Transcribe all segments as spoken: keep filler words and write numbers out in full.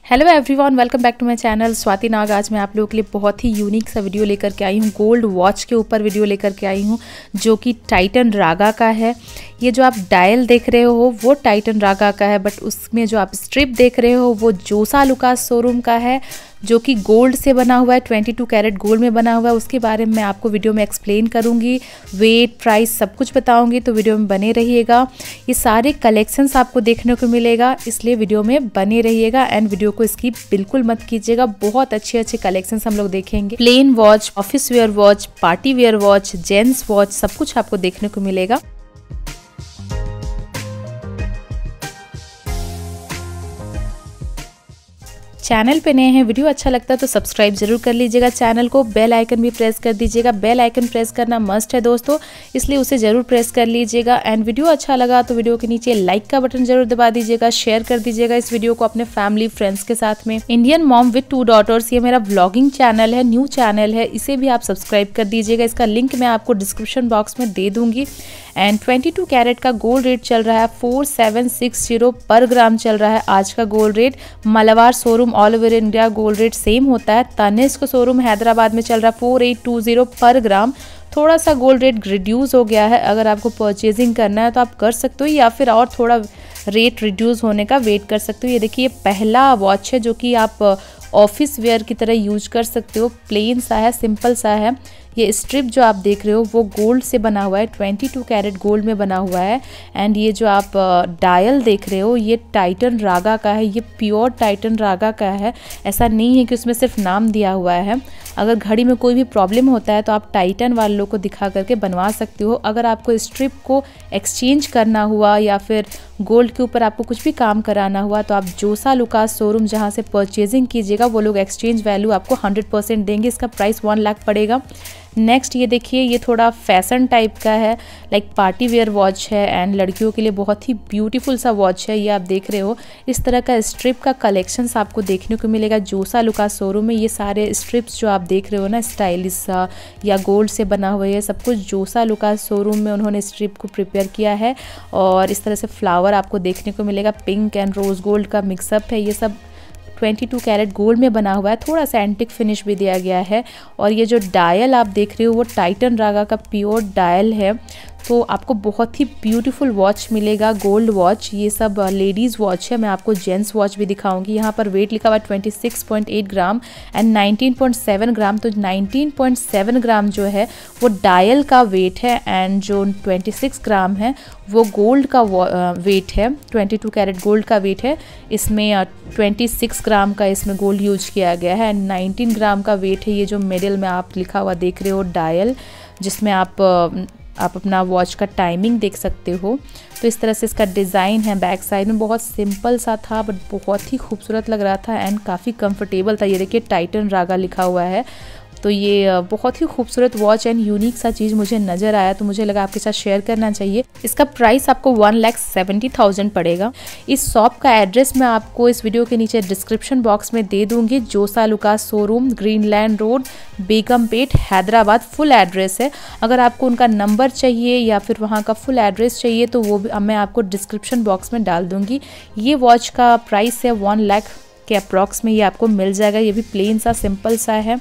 Hello everyone, welcome back to my channel Swati Nag. आज मैं आप लोगों के लिए बहुत ही यूनिक सा वीडियो लेकर के आई हूँ। गोल्ड वॉच के ऊपर वीडियो लेकर के आई हूँ जो कि टाइटन रागा का है। ये जो आप डायल देख रहे हो वो टाइटन रागा का है, बट उसमें जो आप स्ट्रिप देख रहे हो वो जोसा लुकास शोरूम का है जो कि गोल्ड से बना हुआ है, बाईस कैरेट गोल्ड में बना हुआ है। उसके बारे में मैं आपको वीडियो में एक्सप्लेन करूंगी, वेट, प्राइस सब कुछ बताऊंगी, तो वीडियो में बने रहिएगा। ये सारे कलेक्शंस आपको देखने को मिलेगा, इसलिए वीडियो में बने रहिएगा एंड वीडियो को स्किप बिल्कुल मत कीजिएगा। बहुत अच्छे अच्छे कलेक्शंस हम लोग देखेंगे। Plain watch, office wear watch, party wear watch, gents watch, सब कुछ आपको देखने को मिलेगा। चैनल पे नए हैं, वीडियो अच्छा लगता है तो सब्सक्राइब जरूर कर लीजिएगा चैनल को। बेल आइकन भी प्रेस कर दीजिएगा। बेल आइकन प्रेस करना मस्ट है दोस्तों, इसलिए उसे जरूर प्रेस कर लीजिएगा। एंड वीडियो अच्छा लगा तो वीडियो के नीचे लाइक का बटन जरूर दबा दीजिएगा। शेयर कर दीजिएगा इस वीडियो को अपने फैमिली फ्रेंड्स के साथ में। Indian mom with two daughters, ये मेरा व्लॉगिंग चैनल है, न्यू चैनल है, इसे भी आप सब्सक्राइब कर दीजिएगा। इसका लिंक मैं आपको डिस्क्रिप्शन बॉक्स में दे दूंगी। एंड बाईस कैरेट का गोल्ड रेट चल रहा है फोर सेवन सिक्स जीरो पर ग्राम चल रहा है आज का gold rate. Malabar showroom all over India gold rate same होता है। तनिष्क शोरूम हैदराबाद में चल रहा है फोर एट टू जीरो पर ग्राम। थोड़ा सा गोल्ड रेट रिड्यूस हो गया है, अगर आपको परचेजिंग करना है तो आप कर सकते हो, या फिर और थोड़ा रेट रिड्यूस होने का वेट कर सकते हो। ये देखिए, पहला वॉच है जो कि आप ऑफिस वेयर की तरह यूज कर सकते हो। प्लेन सा है, सिंपल सा है। ये स्ट्रिप जो आप देख रहे हो वो गोल्ड से बना हुआ है, बाईस कैरेट गोल्ड में बना हुआ है। एंड ये जो आप डायल देख रहे हो ये टाइटन रागा का है, ये प्योर टाइटन रागा का है। ऐसा नहीं है कि उसमें सिर्फ नाम दिया हुआ है। अगर घड़ी में कोई भी प्रॉब्लम होता है तो आप टाइटन वालों को दिखा करके बनवा सकते हो। अगर आपको स्ट्रिप को एक्सचेंज करना हुआ या फिर गोल्ड के ऊपर आपको कुछ भी काम कराना हुआ तो आप जोसा लुकास शोरूम जहाँ से परचेजिंग कीजिएगा वो लोग एक्सचेंज वैल्यू आपको हंड्रेड परसेंट देंगे। इसका प्राइस वन लाख पड़ेगा। नेक्स्ट ये देखिए, ये थोड़ा फैशन टाइप का है, लाइक पार्टी वेयर वॉच है एंड लड़कियों के लिए बहुत ही ब्यूटीफुल सा वॉच है। ये आप देख रहे हो, इस तरह का स्ट्रिप का कलेक्शंस आपको देखने को मिलेगा जोसा लुकास शोरूम में। ये सारे स्ट्रिप्स जो आप देख रहे हो ना, स्टाइलिश सा या गोल्ड से बना हुआ है, सब कुछ जोसा लुकास शोरूम में उन्होंने स्ट्रिप को प्रिपेयर किया है। और इस तरह से फ्लावर आपको देखने को मिलेगा, पिंक एंड रोज गोल्ड का मिक्सअप है। ये सब बाईस कैरेट गोल्ड में बना हुआ है, थोड़ा सा एंटिक फिनिश भी दिया गया है। और ये जो डायल आप देख रहे हो वो टाइटन रागा का प्योर डायल है, तो आपको बहुत ही ब्यूटीफुल वॉच मिलेगा, गोल्ड वॉच। ये सब लेडीज़ वॉच है। मैं आपको जेंट्स वॉच भी दिखाऊंगी। यहाँ पर वेट लिखा हुआ है छब्बीस पॉइंट आठ ग्राम एंड उन्नीस पॉइंट सात ग्राम। तो उन्नीस पॉइंट सात ग्राम जो है वो डायल का वेट है एंड जो छब्बीस ग्राम है वो गोल्ड का वेट है। बाईस कैरेट गोल्ड का वेट है। इसमें छब्बीस ग्राम का इसमें गोल्ड यूज किया गया है एंड उन्नीस ग्राम का वेट है। ये जो मिडिल में आप लिखा हुआ देख रहे हो डायल, जिसमें आप आप अपना वॉच का टाइमिंग देख सकते हो। तो इस तरह से इसका डिज़ाइन है। बैक साइड में बहुत सिंपल सा था बट बहुत ही खूबसूरत लग रहा था एंड काफ़ी कंफर्टेबल था। ये देखिए, टाइटन रागा लिखा हुआ है। तो ये बहुत ही खूबसूरत वॉच एंड यूनिक सा चीज़ मुझे नज़र आया, तो मुझे लगा आपके साथ शेयर करना चाहिए। इसका प्राइस आपको वन लैख सेवेंटी थाउजेंड पड़ेगा। इस शॉप का एड्रेस मैं आपको इस वीडियो के नीचे डिस्क्रिप्शन बॉक्स में दे दूंगी। Jos Alukkas showroom, Greenland road, Begumpet, Hyderabad, full address है। अगर आपको उनका नंबर चाहिए या फिर वहाँ का फुल एड्रेस चाहिए तो वो भी मैं आपको डिस्क्रिप्शन बॉक्स में डाल दूंगी। ये वॉच का प्राइस है वन लाख के अप्रॉक्स में, ये आपको मिल जाएगा। ये भी प्लेन सा सिंपल सा है।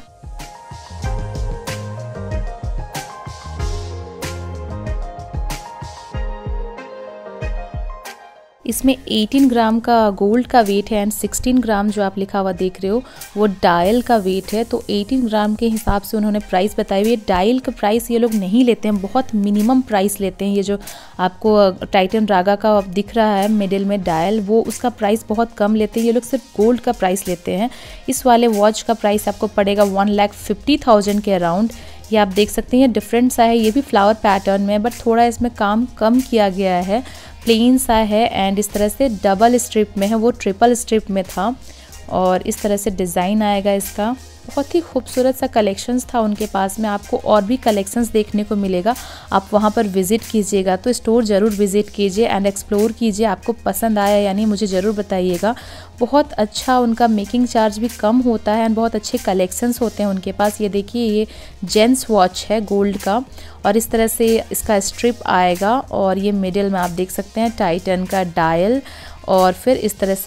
इसमें अठारह ग्राम का गोल्ड का वेट है एंड सोलह ग्राम जो आप लिखा हुआ देख रहे हो वो डायल का वेट है। तो अठारह ग्राम के हिसाब से उन्होंने प्राइस बताई हुई है। डायल का प्राइस ये लोग नहीं लेते हैं, बहुत मिनिमम प्राइस लेते हैं। ये जो आपको टाइटन रागा का दिख रहा है मिडिल में डायल, वो उसका प्राइस बहुत कम लेते हैं। ये लोग सिर्फ गोल्ड का प्राइस लेते हैं। इस वाले वॉच का प्राइस आपको पड़ेगा वन लाख फिफ्टी थाउजेंड के अराउंड। ये आप देख सकते हैं, डिफरेंट सा है। ये भी फ्लावर पैटर्न में, बट थोड़ा इसमें काम कम किया गया है। प्लेन सा है एंड इस तरह से डबल स्ट्रिप में है, वो ट्रिपल स्ट्रिप में था। और इस तरह से डिज़ाइन आएगा इसका। बहुत ही खूबसूरत सा कलेक्शंस था उनके पास में। आपको और भी कलेक्शंस देखने को मिलेगा, आप वहाँ पर विज़िट कीजिएगा। तो स्टोर ज़रूर विज़िट कीजिए एंड एक्सप्लोर कीजिए। आपको पसंद आया या नहीं मुझे ज़रूर बताइएगा। बहुत अच्छा उनका मेकिंग चार्ज भी कम होता है एंड बहुत अच्छे कलेक्शंस होते हैं उनके पास। ये देखिए, ये जेंट्स वॉच है गोल्ड का और इस तरह से इसका स्ट्रिप आएगा और ये मिडिल में आप देख सकते हैं टाइटन का डायल और फिर इस तरह से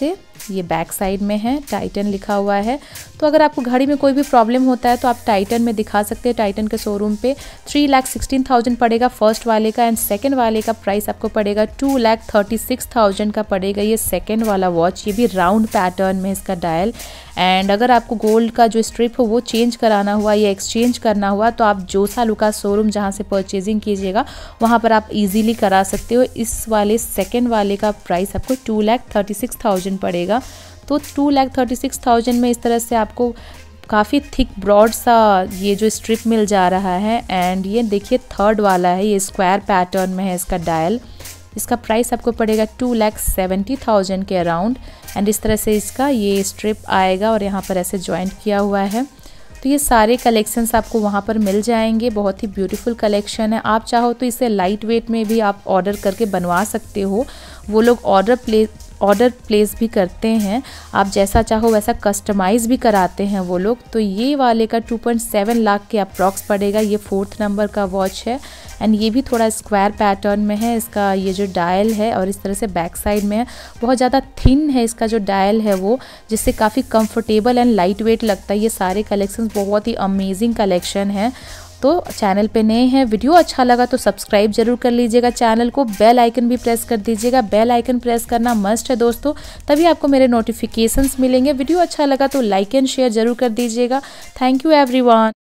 ये बैक साइड में है, टाइटन लिखा हुआ है। तो अगर आपको घड़ी में कोई भी प्रॉब्लम होता है तो आप टाइटन में दिखा सकते हैं। टाइटन के शोरूम पे थ्री लाख सिक्सटीन थाउजेंड पड़ेगा फर्स्ट वाले का, एंड सेकंड वाले का प्राइस आपको पड़ेगा two lakh thirty six thousand का पड़ेगा ये सेकंड वाला वॉच। ये भी राउंड पैटर्न में इसका डायल। एंड अगर आपको गोल्ड का जो स्ट्रिप हो वो चेंज कराना हुआ या एक्सचेंज करना हुआ तो आप जोसा लुकास शोरूम जहाँ से परचेजिंग कीजिएगा वहाँ पर आप इजीली करा सकते हो। इस वाले सेकंड वाले का प्राइस आपको two lakh thirty six thousand पड़ेगा। तो two lakh thirty six thousand में इस तरह से आपको काफ़ी थिक ब्रॉड सा ये जो स्ट्रिप मिल जा रहा है। एंड ये देखिए थर्ड वाला है, ये स्क्वायर पैटर्न में है इसका डायल। इसका प्राइस आपको पड़ेगा टू लाख सेवेंटी थाउजेंड के अराउंड। एंड इस तरह से इसका ये स्ट्रिप आएगा और यहाँ पर ऐसे जॉइंट किया हुआ है। तो ये सारे कलेक्शंस आपको वहाँ पर मिल जाएंगे। बहुत ही ब्यूटीफुल कलेक्शन है। आप चाहो तो इसे लाइट वेट में भी आप ऑर्डर करके बनवा सकते हो। वो लोग ऑर्डर प्लेस ऑर्डर प्लेस भी करते हैं, आप जैसा चाहो वैसा कस्टमाइज़ भी कराते हैं वो लोग। तो ये वाले का टू पॉइंट सेवन लाख के अप्रॉक्स पड़ेगा। ये फोर्थ नंबर का वॉच है एंड ये भी थोड़ा स्क्वायर पैटर्न में है। इसका ये जो डायल है और इस तरह से बैक साइड में है, बहुत ज़्यादा थिन है इसका जो डायल है वो, जिससे काफ़ी कंफर्टेबल एंड लाइट वेट लगता है। ये सारे कलेक्शंस बहुत ही अमेजिंग कलेक्शन है। तो चैनल पे नए हैं, वीडियो अच्छा लगा तो सब्सक्राइब जरूर कर लीजिएगा चैनल को, बेल आइकन भी प्रेस कर दीजिएगा। बेल आइकन प्रेस करना मस्ट है दोस्तों, तभी आपको मेरे नोटिफिकेशंस मिलेंगे। वीडियो अच्छा लगा तो लाइक एंड शेयर जरूर कर दीजिएगा। Thank you everyone.